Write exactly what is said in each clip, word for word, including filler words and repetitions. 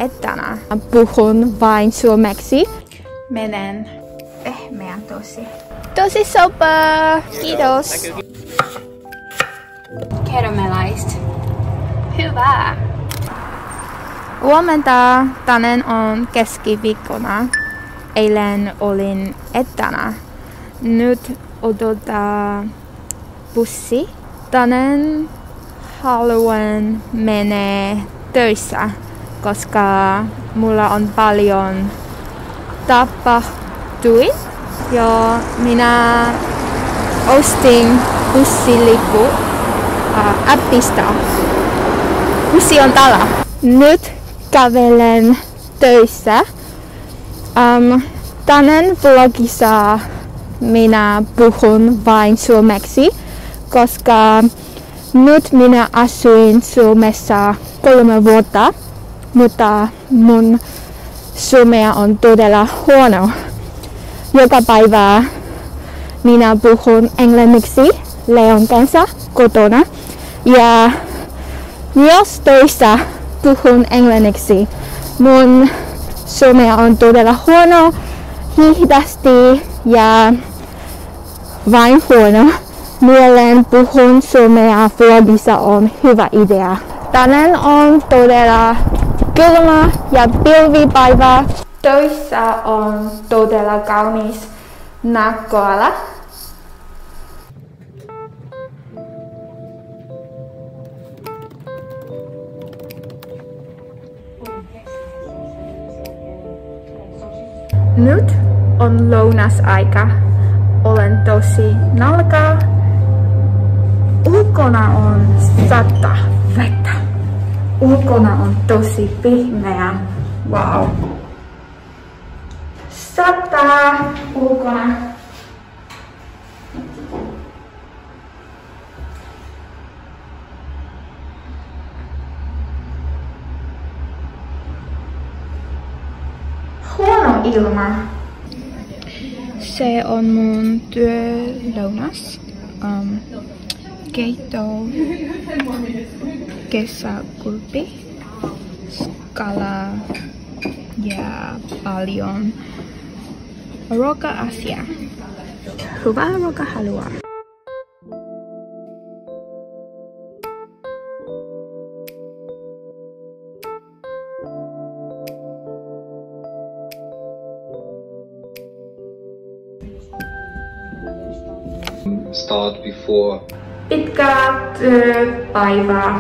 etänä. Puhun vain suomeksi. Menen pehmeä tosi. Tosi sopa! Kiitos! Caramelized. Hyvä! Huomenta, tänään on keskiviikkona. Eilen olin etänä. Nyt odotan bussi. Tänään haluan mennä töissä, koska mulla on paljon tapahtui. Ja minä ostin bussilippu uh, appista. Bussi on täällä. Nyt kävelen töissä. Um, tänään vlogissa minä puhun vain suomeksi, koska nyt minä asuin Suomessa kolme vuotta, mutta mun suomea on todella huono. Joka päivä minä puhun englanniksi Leon kanssa kotona ja myös töissä puhun englanniksi. Mun suomea on todella huono, hitaasti ja vain huono. Mieleen puhun suomea vlogissa on hyvä idea. Tänään on todella kylmä ja pilvipäivä. Töissä on todella kaunis näköala. Nyt on lounasaika. Olen tosi nälkä. Ulkona on sata vettä. Ulkona on tosi pehmeä. Wow. Sata ulkona. Huono ilma. Se on mun työlounas. Um, keitto, kesäkurppi, skala ja paljon ruoka-asia. Hyvää ruokahalua. Start before. Pitkä työpäivä.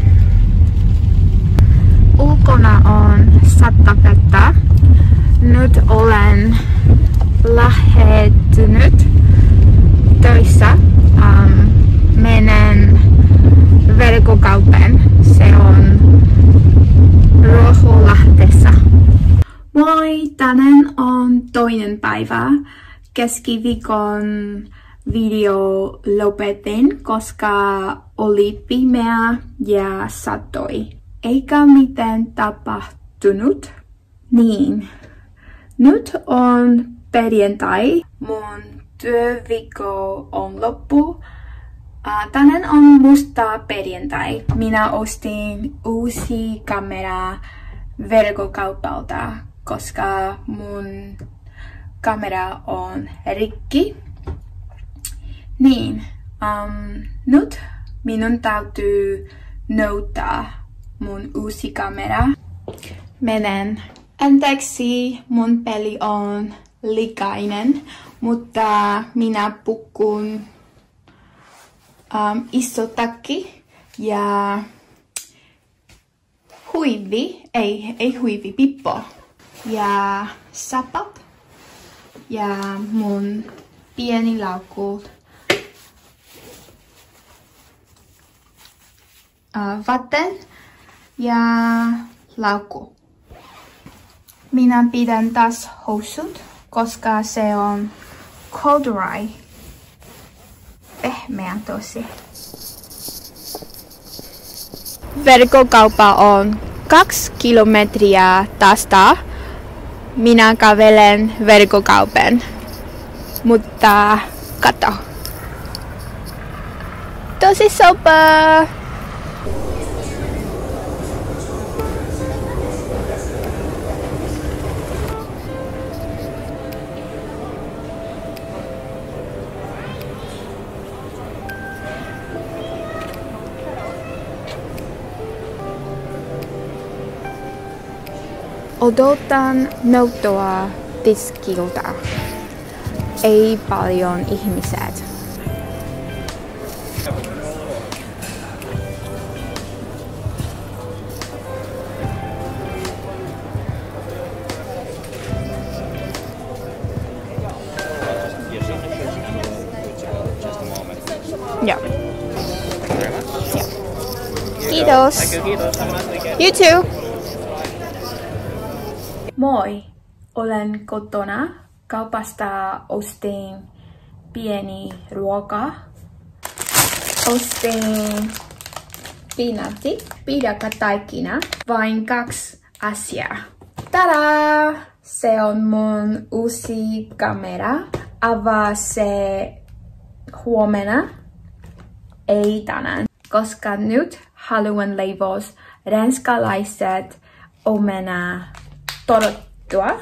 Ulkona on sata vettä. Nyt olen lähettynyt töissä. Um, menen verkkokauppaan. Se on Ruoholahdessa. Moi! Tänään on toinen päivä. Keskiviikon video lopetin, koska oli pimeä ja satoi. Eikä mitään tapahtunut. Niin. Nyt on perjantai. Mun työviikko on loppu. Uh, tänään on musta perjantai. Minä ostin uusi kamera verkkokaupalta, koska mun kamera on rikki. Niin, um, nyt minun täytyy noutaa mun uusi kamera. Menen. Anteeksi, mun peli on likainen, mutta minä pukun um, iso takki ja huivi, ei, ei huivi, pippo ja sapat ja mun pieni laukku. Uh, vatten ja laukku. Minä pidän taas housut, koska se on corduroy. Pehmeä tosi. Verkkokauppa on kaksi kilometriä tästä. Minä kävelen verkkokaupan. Mutta kato. Tosi sopa! Odotan nouttoa tiskiltä. Ei paljon ihmiset. Joo. Joo. Kiitos. You too. Moi. Olen kotona. Kaupasta ostin pieni ruoka. Ostin pinatti, pidakataikina. Vain kaksi asiaa. Tada! Se on mun uusi kamera. Avaa se huomenna. Ei tänään. Koska nyt haluan leivoa ranskalaiset omena torottua.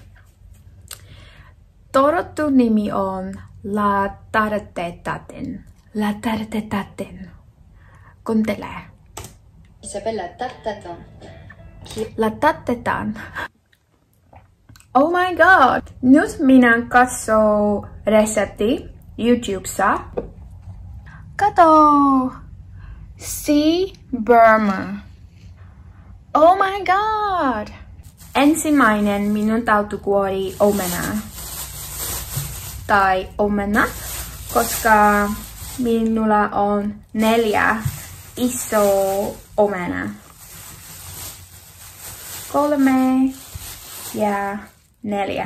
Torottu nimi on La Tarte Tatin. La Tarte Tatin. Kuuntele. Il s'appelle la tarte tatin. La Tarte Tatin. Oh my god! Nyt minä katson resepti YouTubessa. Kato! Sea Burma. Oh my god! Ensimmäinen minun täytyy kuori omenaa. Tai omena, koska minulla on neljä iso omena. Kolme ja neljä.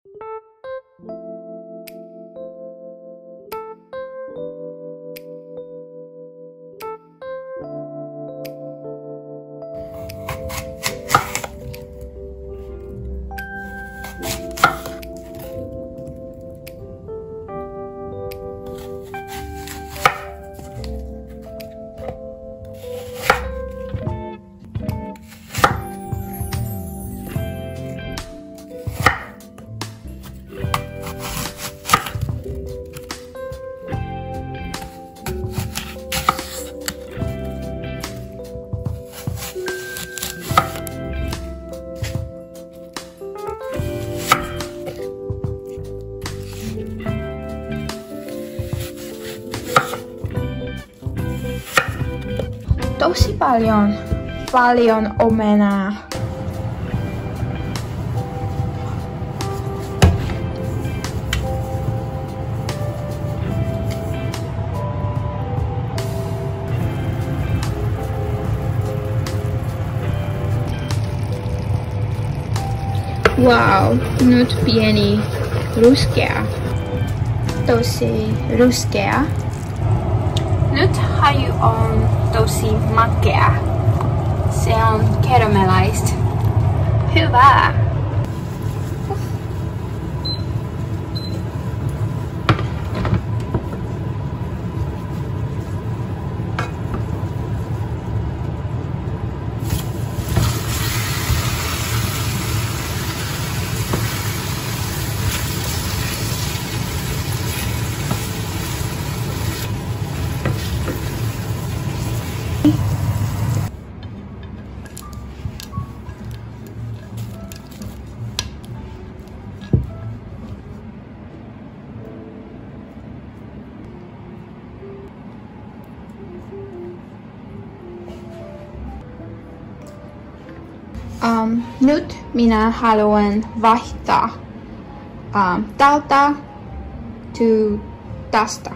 Tosi paljon, paljon omenaa. Wow, nyt pieni ruskea. Tosi ruskea. Nyt haju on tosi makea. Se on caramelized. Hyvä! Um, nyt minä haluan vaihtaa um, tältä to tästä.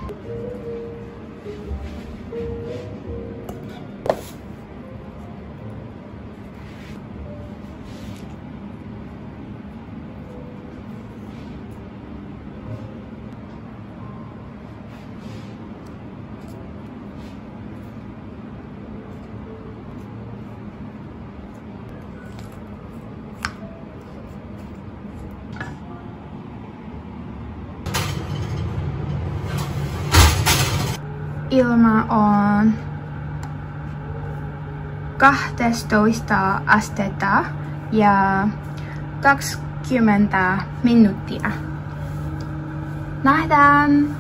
Ilma on kaksitoista astetta ja kaksikymmentä minuuttia. Nähdään!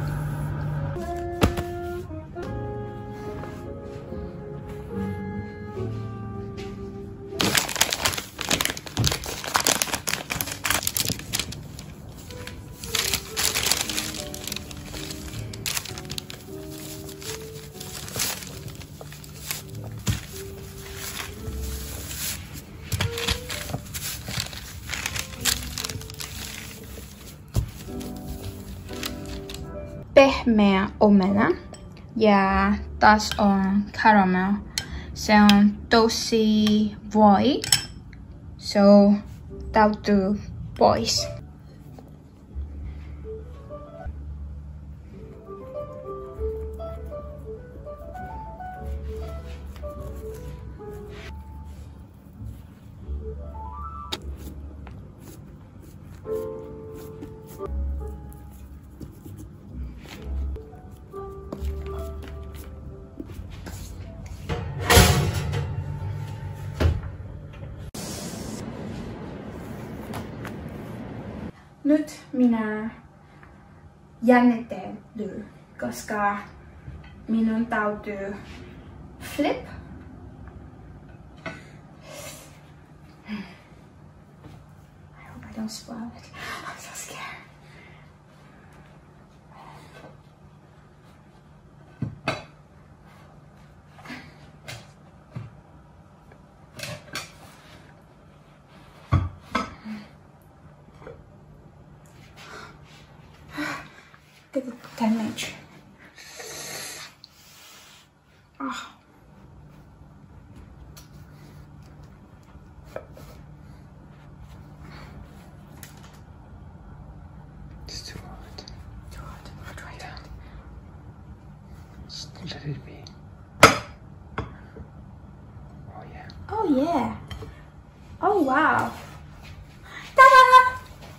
pehmeä omena ja taas on caramel. Se on tosi voi, so täytyy pois. Nyt minä jännittelen, koska minun täytyy flip. I hope I don't spoil it. I'm so scared. Get the damage. Ah. It's too hot. Too hot. I'll try that. Just let it be. Oh yeah. Oh yeah. Oh wow. Ta-da!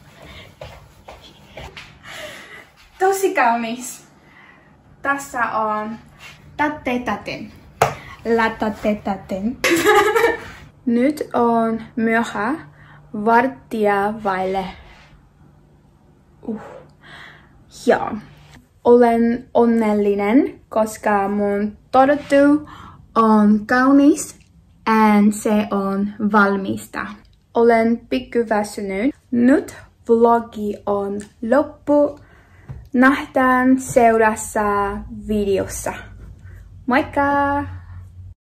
Tosi kaunis. Tässä on tatte-taten. Latate-taten. Nyt on myöhä varttia vaille. Uh. Ja olen onnellinen, koska mun torttu on kaunis ja se on valmista. Olen pikku väsynyt. Nyt vlogi on loppu. Nähdään seuraavassa videossa. Moikka!